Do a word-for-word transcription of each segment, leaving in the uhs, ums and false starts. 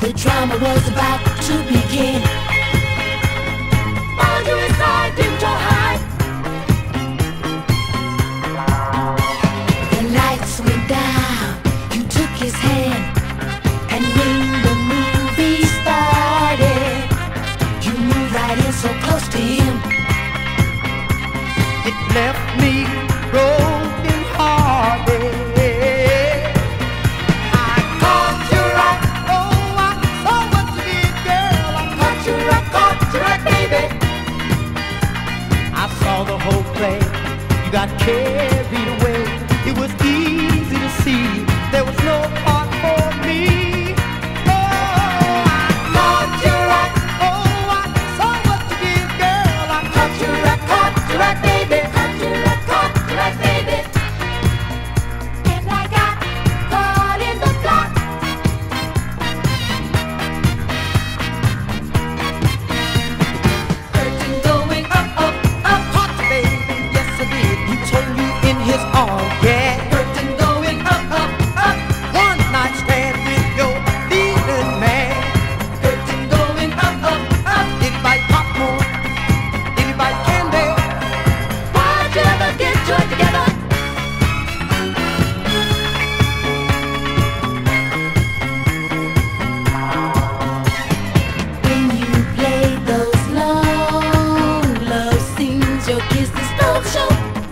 The drama was about to begin. Found you inside, didn't you hide? The lights went down, you took his hand, and when the movie started, you moved right in so close to him. It left me broken hearted. The whole play, you got carried away. It was easy to see there was no part for me. Oh, I caught you right. Oh, I saw what you did, girl. I caught you right, caught you right, baby. Caught you right, caught you right, baby. And I got caught in the plot. Curtain going up, up, up. His arm, yeah. Curtain going up, up, up. One night stand with your leading man. Curtain going up, up, up. Did he bite popcorn? Did he bite candy? Why'd you ever get joined together? When you played those long love scenes, your kisses don't show.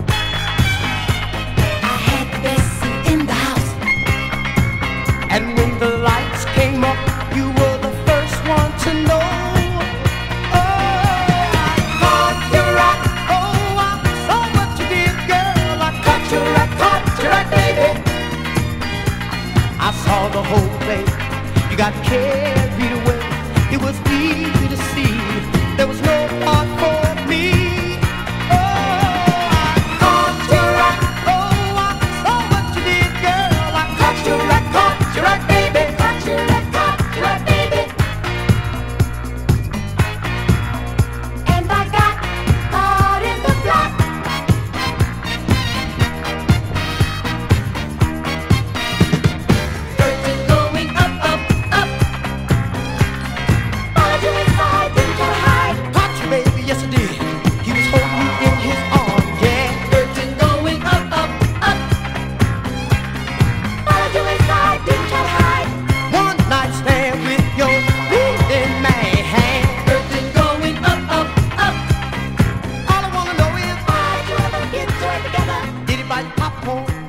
And when the lights came up, you were the first one to know. Oh, I caught you right. Oh, I saw what you did, girl. I caught you right, caught you right, baby. I saw the whole play. You got carried away. It was easy to see there was no part for me. Oh, I caught you right. Oh, I saw what you did, girl. I caught you right, caught you right, baby. Caught you right, caught you right, baby. And I got caught in the plot. Curtain going up, up, up. Found you inside, didn't you hide? Caught you, baby, yes I did. He was holding you in his arms, yeah. Curtain going up, up, up. Found you inside, didn't you hide? One night stand with your leading man. Curtain going up, up, up. All I wanna know is, Why'd you ever get joined together? did he bite popcorn?